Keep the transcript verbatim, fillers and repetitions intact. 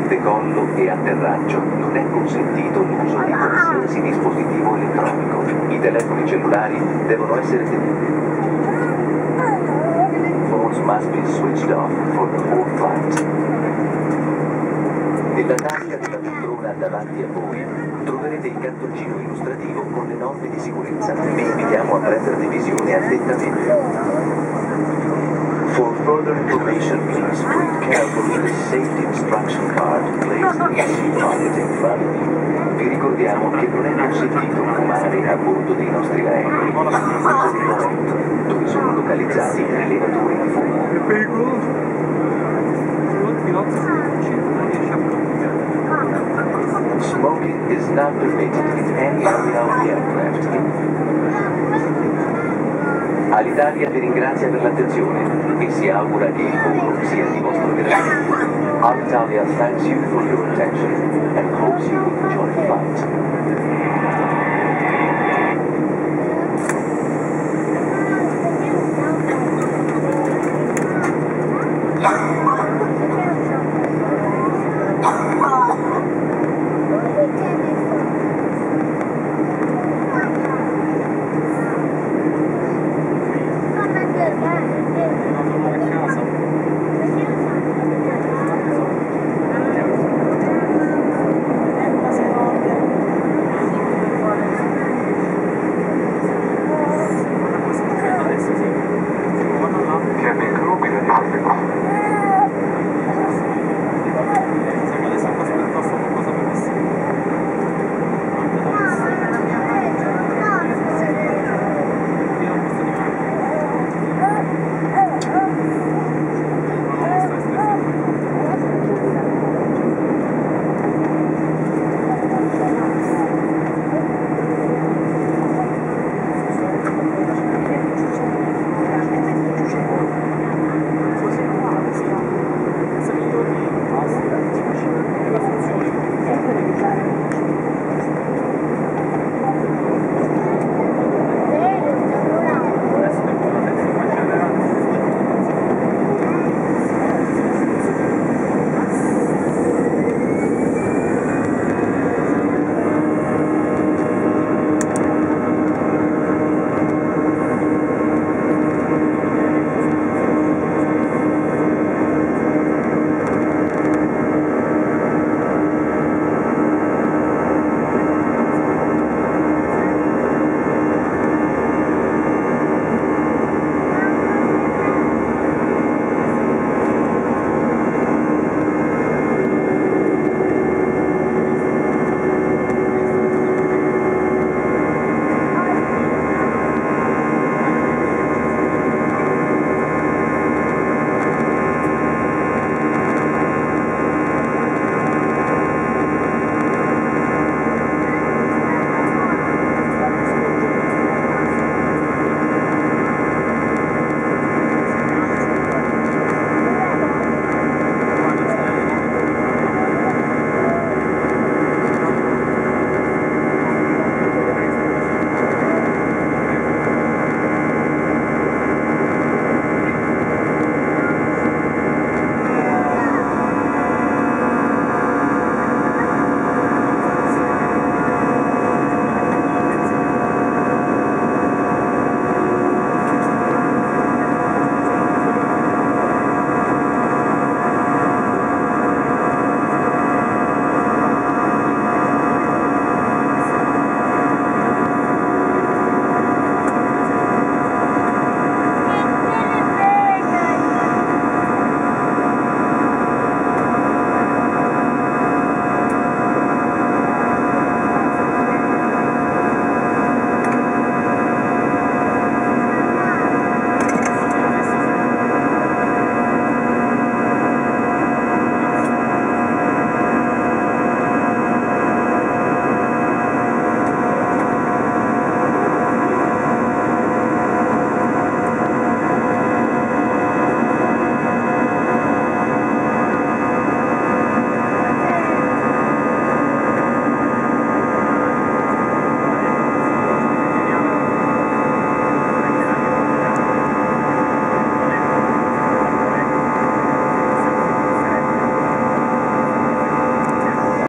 decollo e atterraggio non è consentito l'uso di qualsiasi dispositivo elettronico. I telefoni cellulari devono essere tenuti. Phones must be switched off for the whole flight. Nella tasca della poltrona davanti a voi troverete il cartoncino illustrativo con le norme di sicurezza. Vi invitiamo a prenderne visione attentamente. For further information, please read carefully the safety instruction card placed in the seat pocket in front of you. Vi ricordiamo che non è consentito fumare a bordo dei nostri aerei, incluso il momento dove sono localizzati i rilevatori di fumo. È pericoloso. Il pilota non riesce a bloccare. Smoking is not permitted in any area of the aircraft. Alitalia vi ringrazia per l'attenzione e si augura che il volo sia di vostro gradimento. Alitalia thanks you for your attention and hopes you enjoy the flight.